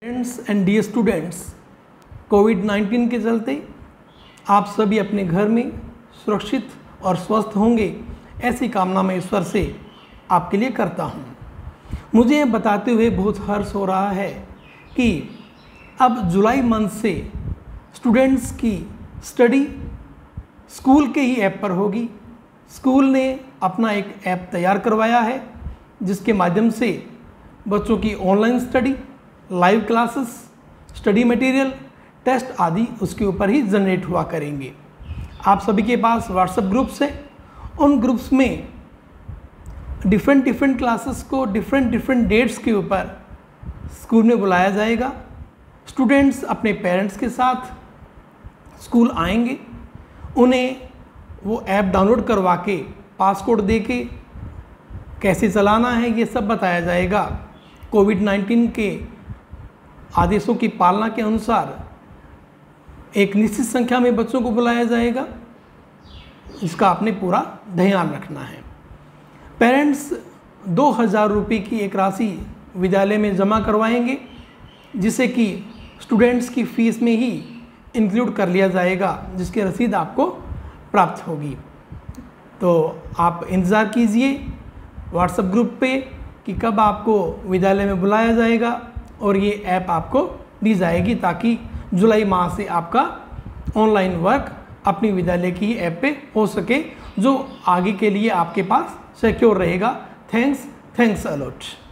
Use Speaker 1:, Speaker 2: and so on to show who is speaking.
Speaker 1: Friends and dear students, कोविड-19 के चलते आप सभी अपने घर में सुरक्षित और स्वस्थ होंगे, ऐसी कामना मैं ईश्वर से आपके लिए करता हूँ। मुझे ये बताते हुए बहुत हर्ष हो रहा है कि अब जुलाई मंथ से स्टूडेंट्स की स्टडी स्कूल के ही ऐप पर होगी। स्कूल ने अपना एक ऐप तैयार करवाया है जिसके माध्यम से बच्चों की online study, live classes, study material, test आदि उसके ऊपर ही जनरेट हुआ करेंगे। आप सभी के पास व्हाट्सएप ग्रुप्स हैं, उन ग्रुप्स में डिफरेंट क्लासेस को डिफरेंट डेट्स के ऊपर स्कूल में बुलाया जाएगा। स्टूडेंट्स अपने पेरेंट्स के साथ स्कूल आएंगे, उन्हें वो ऐप डाउनलोड करवा के पासकोड दे के कैसे चलाना है ये सब बताया जाएगा। कोविड-19 के आदेशों की पालना के अनुसार एक निश्चित संख्या में बच्चों को बुलाया जाएगा, इसका आपने पूरा ध्यान रखना है। पेरेंट्स 2000 रुपये की एक राशि विद्यालय में जमा करवाएंगे, जिसे कि स्टूडेंट्स की फ़ीस में ही इंक्लूड कर लिया जाएगा, जिसकी रसीद आपको प्राप्त होगी। तो आप इंतज़ार कीजिए व्हाट्सएप ग्रुप पे कि कब आपको विद्यालय में बुलाया जाएगा और ये ऐप आपको दी जाएगी, ताकि जुलाई माह से आपका ऑनलाइन वर्क अपनी विद्यालय की ऐप पे हो सके, जो आगे के लिए आपके पास सिक्योर रहेगा। Thanks allot.